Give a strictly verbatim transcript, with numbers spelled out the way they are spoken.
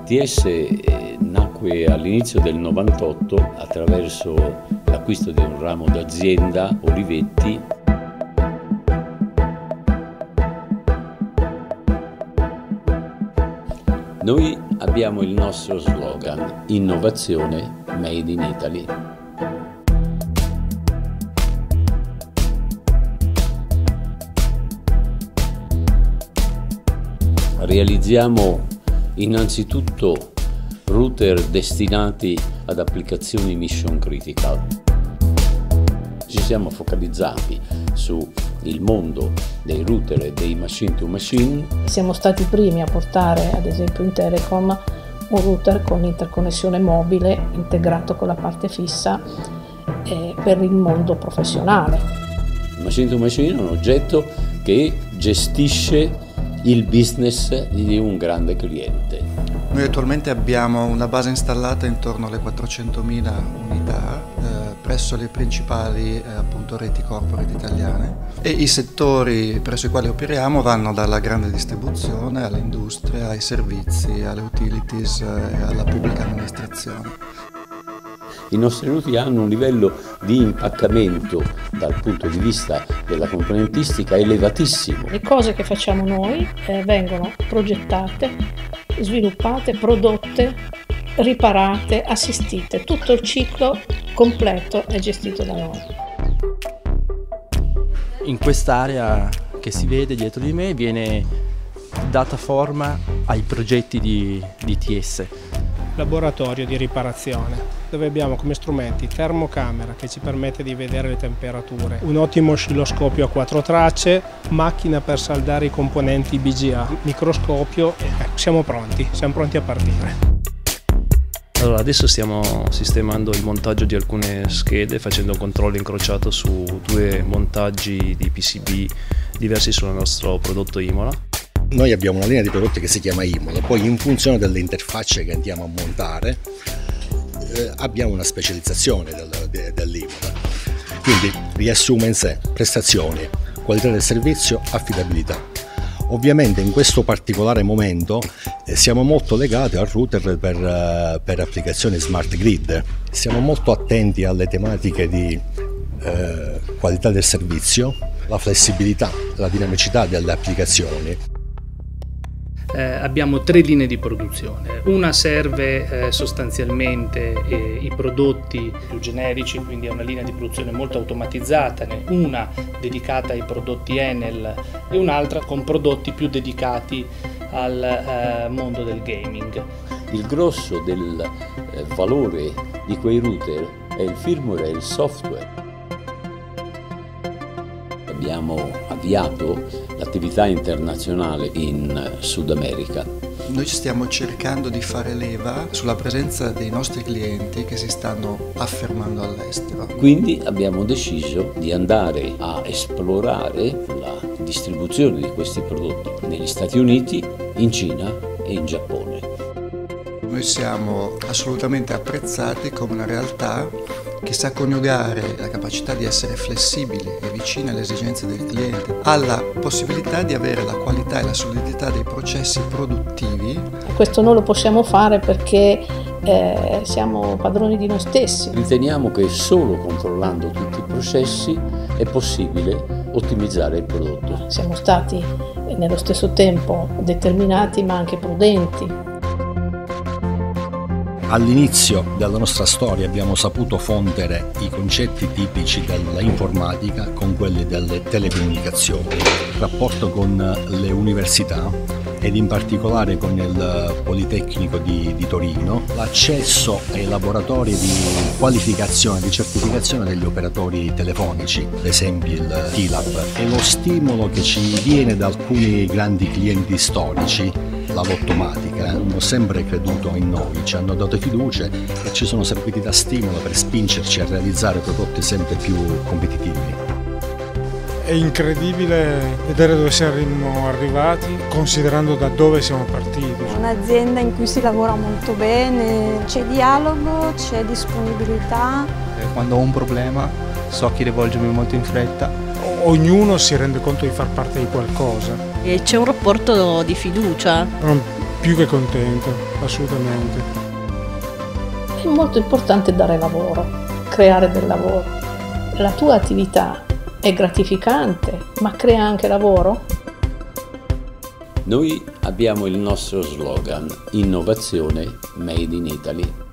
T S eh, nacque all'inizio del novantotto attraverso l'acquisto di un ramo d'azienda, Olivetti. Noi abbiamo il nostro slogan: innovazione made in Italy. Realizziamo innanzitutto router destinati ad applicazioni mission critical. Ci siamo focalizzati sul mondo dei router e dei machine to machine. Siamo stati i primi a portare, ad esempio in Telecom, un router con interconnessione mobile integrato con la parte fissa eh, per il mondo professionale. Il machine to machine è un oggetto che gestisce il business di un grande cliente. Noi attualmente abbiamo una base installata intorno alle quattrocentomila unità eh, presso le principali eh, appunto reti corporate italiane, e i settori presso i quali operiamo vanno dalla grande distribuzione all'industria, ai servizi, alle utilities e alla pubblica amministrazione. I nostri router hanno un livello di impaccamento dal punto di vista della componentistica elevatissimo. Le cose che facciamo noi eh, vengono progettate, sviluppate, prodotte, riparate, assistite. Tutto il ciclo completo è gestito da noi. In quest'area che si vede dietro di me viene data forma ai progetti di, di T S. Laboratorio di riparazione, dove abbiamo come strumenti termocamera che ci permette di vedere le temperature, un ottimo oscilloscopio a quattro tracce, macchina per saldare i componenti B G A, microscopio. Ecco, siamo pronti, siamo pronti a partire. Allora, adesso stiamo sistemando il montaggio di alcune schede, facendo un controllo incrociato su due montaggi di P C B diversi sul nostro prodotto Imola. Noi abbiamo una linea di prodotti che si chiama Imola, poi in funzione delle interfacce che andiamo a montare eh, abbiamo una specializzazione del, de, dell'Imola. Quindi riassume in sé prestazioni, qualità del servizio, affidabilità. Ovviamente in questo particolare momento eh, siamo molto legati al router per, uh, per applicazioni smart grid. Siamo molto attenti alle tematiche di eh, qualità del servizio, la flessibilità, la dinamicità delle applicazioni. Eh, abbiamo tre linee di produzione. Una serve eh, sostanzialmente eh, i prodotti più generici, quindi è una linea di produzione molto automatizzata, una dedicata ai prodotti Enel e un'altra con prodotti più dedicati al eh, mondo del gaming. Il grosso del eh, valore di quei router è il firmware e il software. Abbiamo avviato l'attività internazionale in Sud America. Noi stiamo cercando di fare leva sulla presenza dei nostri clienti che si stanno affermando all'estero. Quindi abbiamo deciso di andare a esplorare la distribuzione di questi prodotti negli Stati Uniti, in Cina e in Giappone. Noi siamo assolutamente apprezzati come una realtà che sa coniugare la capacità di essere flessibili e vicini alle esigenze del cliente, alla possibilità di avere la qualità e la solidità dei processi produttivi. Questo non lo possiamo fare perché eh, siamo padroni di noi stessi. Riteniamo che solo controllando tutti i processi è possibile ottimizzare il prodotto. Siamo stati nello stesso tempo determinati ma anche prudenti. All'inizio della nostra storia abbiamo saputo fondere i concetti tipici dell'informatica con quelli delle telecomunicazioni, il rapporto con le università ed in particolare con il Politecnico di, di Torino, l'accesso ai laboratori di qualificazione, di certificazione degli operatori telefonici, ad esempio il T LAB, e lo stimolo che ci viene da alcuni grandi clienti storici, la Lottomatica, hanno sempre creduto in noi, ci hanno dato fiducia e ci sono serviti da stimolo per spingerci a realizzare prodotti sempre più competitivi. È incredibile vedere dove siamo arrivati, considerando da dove siamo partiti. È un'azienda in cui si lavora molto bene, c'è dialogo, c'è disponibilità. Quando ho un problema so chi rivolgermi molto in fretta. Ognuno si rende conto di far parte di qualcosa. E c'è un rapporto di fiducia. Non Più che contento, assolutamente. È molto importante dare lavoro, creare del lavoro. La tua attività è gratificante, ma crea anche lavoro? Noi abbiamo il nostro slogan: innovazione made in Italy.